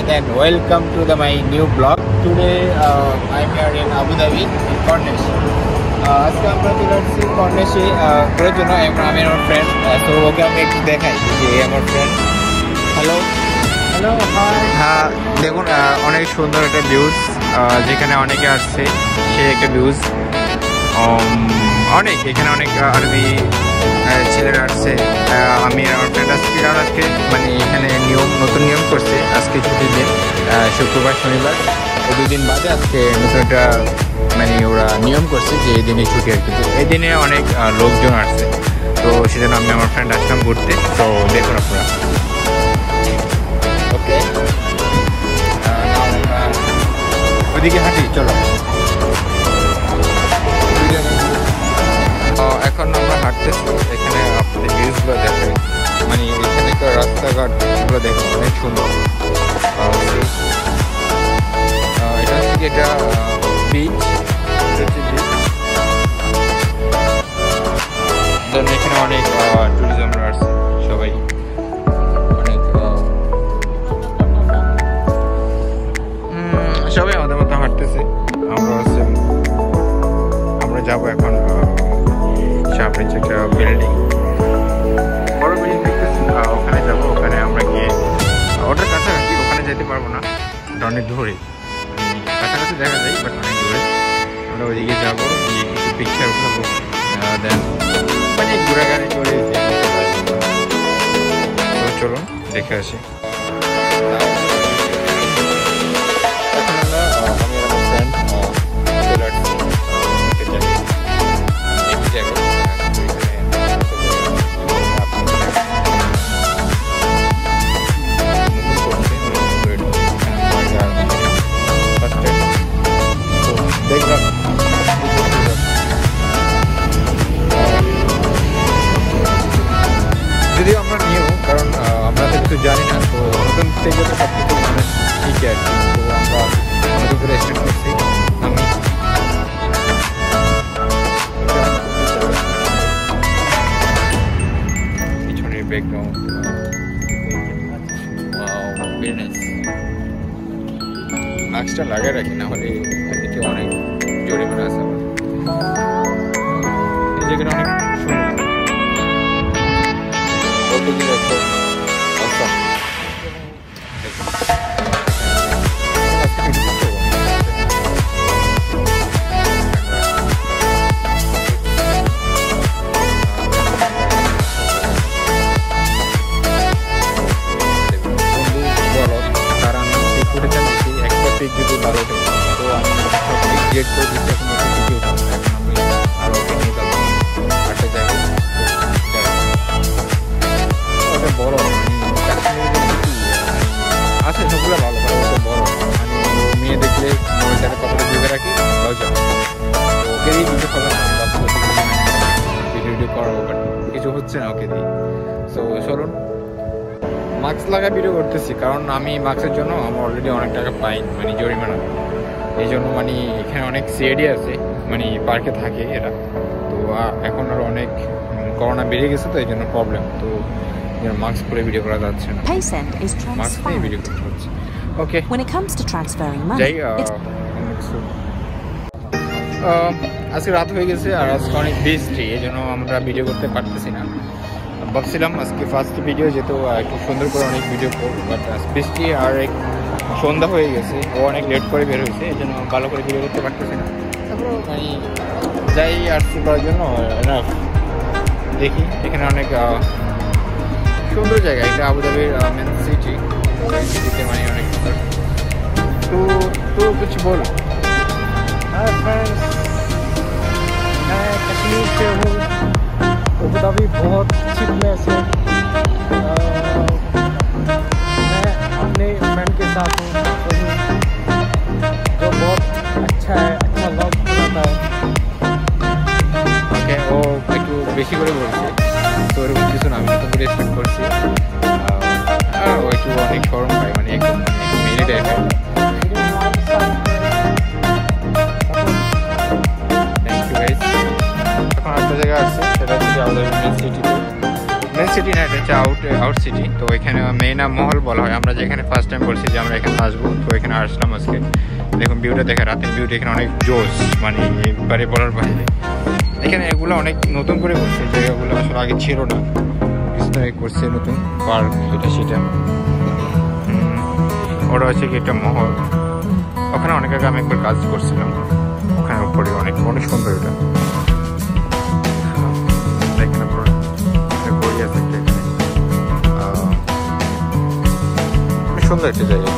then welcome to my new vlog. Today I'm here in Abu Dhabi, in cornish. আজকে আমরা চলে আসছি কর্নিশে ঘোরার জন্য। আমি আমার ফ্রেন্ড, তো ওকে আমি একটু দেখাই যে আমার ফ্রেন্ড। Hello hello hi. হ্যাঁ দেখুন, অনেক সুন্দর একটা ভিউজ, যেখানে অনেকে আসছে সেই একটা ভিউজ। অনেক এখানে অনেক আরবি ছেলেরা আসছে। আমি আমার ফ্রেন্ড আসছি, কারণ আজকে মানে এখানে নতুন নিয়ম করছে। আজকে ছুটির দিন, শুক্রবার শনিবার, ও 2 দিন বাদে আজকে নতুন একটা মানে ওরা নিয়ম করছে যে এই দিনে ছুটি আর কি। তো এই দিনে অনেক লোকজন আসছে, তো সেজন্য আমি আমার ফ্রেন্ড আসলাম ঘুরতে। তো দেখুন আপনারা, ওকে ওইদিকে হাঁটি, চলো। এখন আমরা হাঁটতেছি, এখানে আপনাদের ভিউজগুলো দেখেন, মানে এখানে রাস্তাঘাটগুলো দেখেন অনেক সুন্দর। এটা হচ্ছে কি, এটা বিচ, এখানে অনেক ট্যুরিজমরা আসছে, সবাই অনেক সবাই আমাদের মতো হাঁটতেছে। আমরা যাবো এখন সামনে একটা বিল্ডিং, বড় বিল্ডিং দেখতেছি, ওখানে যাবো। ওখানে আমরা গিয়ে ওটার কাছাকাছি, ওখানে যেতে পারবো না, অনেক দূরে, কাছাকাছি দেখা যায় বাট অনেক দূরে। আমরা ওইদিকে যাবো, গিয়ে কিছু পিকচার উঠাবো, দেন মানে ঘোরাঘুরি করে চলুন দেখে আসি। যদিও আমরা নিউ, কারণ আমরা তো কিছু জানি না, তো নতুন থেকে তো সব কিছু মানে ঠিকই আর কি। তো আমরা নতুন করে স্টার্ট করছি। আমি পিছনের ব্যাকগ্রাউন্ড মাস্কটা লাগিয়ে রাখি, না হলে এমনিতে অনেক জরিমানা আছে আমার। এই জায়গাটা অনেক সুন্দর। যদি ভালো তো আমি গেট করে দিচ্ছি, এখন এখন আমি আরো নিয়ে যাবো একটা জায়গায়। ওটা বড় আছে, সবগুলো ভালো ভালো, ওটা বড়। মানে মেয়ে দেখলে মোবাইলটাকে কতটা ডুবে রাখি, লজ্জা। তো ওকে দিয়ে ভিডিও করলাম, ভিডিও করাবো, বাট কিছু হচ্ছে না ওকে দিয়ে। তো চলুন, মাস্ক লাগায় ভিডিও করতেছি, কারণ আমি মাস্কের জন্য আমার অলরেডি অনেক টাকা পাই, মানে জরিমানা। এই জন্য মানে এখানে অনেক সিআইডি আছে, মানে পার্কে থাকে এরা। তো এখন আরও অনেক করোনা বেড়ে গেছে, তো এই জন্য প্রবলেম। তো মাস্ক পরে ভিডিও করা যাচ্ছে না, মাস্ক নিয়ে ভিডিও করতে হচ্ছে। ওকে, যাই। আজকে রাত হয়ে গেছে, আর আজকে অনেক বৃষ্টি, এই জন্য আমরা ভিডিও করতে পারতেছি না। ভাবছিলাম আজকে ফার্স্ট ভিডিও যেহেতু একটু সুন্দর করে অনেক ভিডিও করবো, বাট বৃষ্টি আর এক সন্ধ্যা হয়ে গেছে, ও অনেক লেট করে বের হয়েছে, এই জন্য ভালো করে ভিডিও করতে পারতেছি না। তারপর মানে যাই আসছি করার জন্য দেখি, এখানে অনেক সুন্দর জায়গা। এটা আবুধাবির মেন সিটি, সিটিতে মানে অনেক সুন্দর। তো কিছু বল। हाय फ्रेंड्स, मैं कश्मीर से हूँ। अबू धाबी बहुत अच्छी प्लेस है। मैं अपने फ्रेंड के साथ हूँ, जो बहुत अच्छा है, अच्छा व्लॉग बनाता है। ওকে, ও একটু বেশি করে বলছে, তো এরকম কিছু না, আমি নতুন করে স্টার্ট করছি। ও একটু অনেক শরম পাই, মানে একদম মেরে টাইপের। Thank you guys. এখন একটা জায়গা আছে, সেটা হচ্ছে আমাদের মেন সিটিতে। মেন সিটি না, এটা হচ্ছে আউট সিটি। তো এখানে মেইনা মহল বলা হয়। আমরা যেখানে ফার্স্ট টাইম বলছি যে আমরা এখানে আসবো, তো এখানে আসলাম আজকে। দেখুন ভিউটা দেখে, রাতের ভিউটা এখানে অনেক জোস, মানে একবারে বলার বাইরে। এখানে এগুলো অনেক নতুন করে করছে, জায়গাগুলো আসলে আগে ছিল না, কিছুদিন আগে করছে নতুন পার্ক, এটা সেটা। ওটা হচ্ছে কি একটা মহল, ওখানে অনেক আগে আমি একবার কাজ করছিলাম, ওখানে উপরে অনেক অনেক সুন্দর। এটা এখানে গড়ি আছে এখানে, সুন্দর একটা জায়গা।